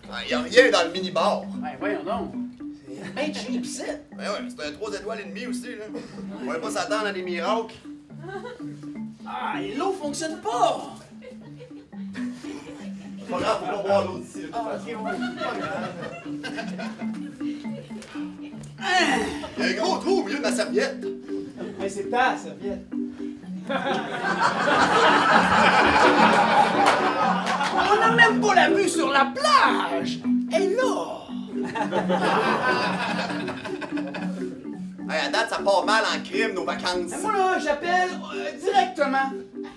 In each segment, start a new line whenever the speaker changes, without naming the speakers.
Il y a rien dans le mini-bar.
Ben, voyons donc. C'est bien cheap, ça.
Ben ouais, c'est un 3 étoiles et demi aussi, là. On va pas s'attendre à des miracles.
Ah, et l'eau fonctionne pas.
C'est pas grave, faut pas boire l'eau d'ici, de toute façon. Il y a un gros trou au milieu de ma serviette.
Mais c'est ta serviette. On n'a même pas la vue sur la plage. Elle est là.
Hey, à date, ça part mal en crime, nos vacances.
Moi, là, j'appelle directement.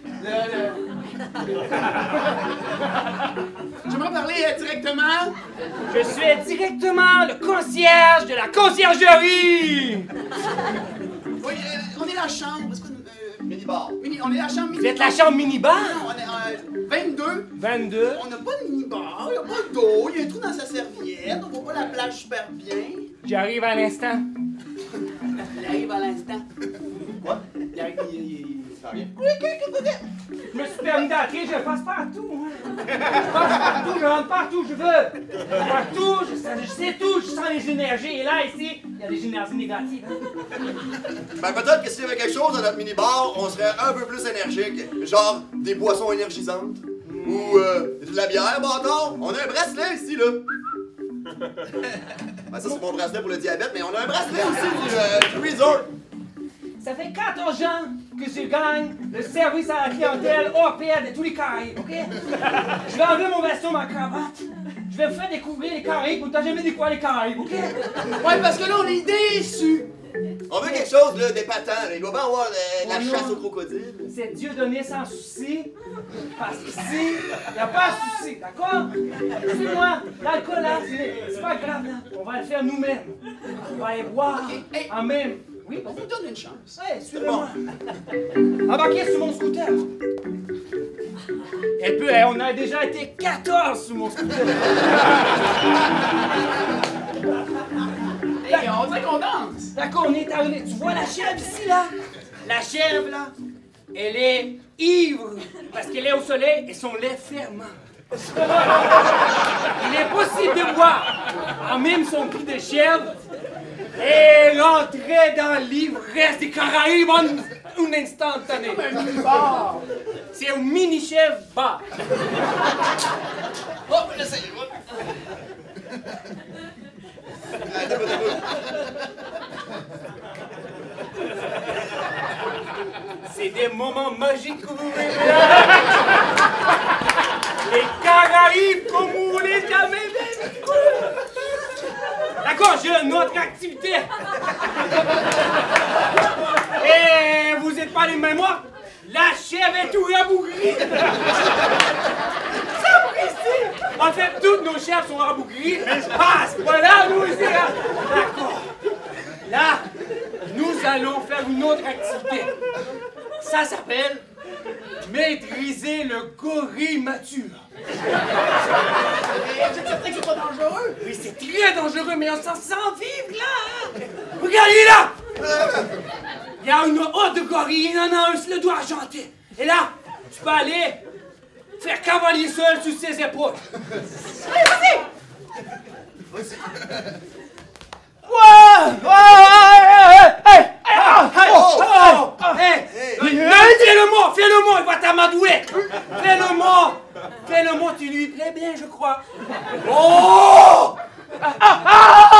J'aimerais parler directement.
Je suis directement le concierge de la conciergerie!
Oui, on est la chambre. Est-ce qu'on,
Mini-bar.
on est la chambre mini-bar.
Vous êtes la chambre mini-bar?
Non, on est 22.
22.
On n'a pas de mini-bar, il n'y a pas d'eau, il y a un trou dans sa serviette, on voit pas la plage super bien.
J'arrive à l'instant.
Il arrive à l'instant.
Quoi?
Il arrive,
Ça va bien?
Oui, qu'est-ce que vous dites?
Je me suis permis d'entrer, je passe partout, moi. Je passe partout, je rentre partout, je veux. Partout, je sais tout, je sens les énergies. Et là, ici, il y a des énergies négatives.
Ben peut-être que s'il y avait quelque chose dans notre mini-bar, on serait un peu plus énergique. Genre des boissons énergisantes. Ou de la bière, bâtard. On a un bracelet ici, là. Ben ça, c'est mon bracelet pour le diabète, mais on a un bracelet aussi du resort.
Ça fait 14 ans que je gagne le service à la clientèle hors pair de tous les Caraïbes, OK? Je vais enlever mon veston, ma cravate. Je vais vous faire découvrir les Caraïbes. Vous n'avez jamais dit quoi, les Caraïbes, OK?
Ouais, parce que là, on est déçus.
On veut quelque chose là, d'épatant. Là. Il doit bien avoir de la
Oh non.
chasse aux crocodiles.
C'est Dieu donné sans souci. Parce qu'ici, il n'y a pas de souci, d'accord? Suis-moi, l'alcool là, c'est pas grave, là. On va le faire nous-mêmes. On va aller boire
Hey.
en même. Oui,
On vous donne une chance.
ouais, suivez-moi. Embarquez sur mon scooter. Et puis, on a déjà été 14 sur mon scooter.
Hey, on dirait qu'on danse.
D'accord, on est arrivé. Tu vois la chèvre ici, là? La chèvre, là, elle est ivre parce qu'elle est au soleil et son lait ferment. Il est possible de boire en même son pied de chèvre et rentrer dans l'ivresse des Caraïbes en un instantané.
Comme un mini-bar.
C'est un mini-chèvre bar.
Oh, là, c'est...
C'est des moments magiques que vous vivez. Les Caraïbes comme vous les jamais vus. D'accord, j'ai une autre activité. Et vous n'êtes pas les mêmes moi. La chèvre est tout rabougrie. En fait, toutes nos chèvres sont rabougries. Ah, c'est pas là, nous ici. D'accord. Là, nous allons faire une autre activité. Ça s'appelle maîtriser le gorille mature.
Vous êtes certain que c'est pas dangereux?
Oui, c'est très dangereux, mais on s'en sent vivre là. Regardez là. Il y a une horde de gorilles, il y en a un sur le doigt argenté. Et là, tu peux aller faire cavalier seul sur ses épaules. Allez, vas-y. Fais-le-moi, il va t'amadouer. Fais-le-moi, tu lui plais bien, je crois. Oh!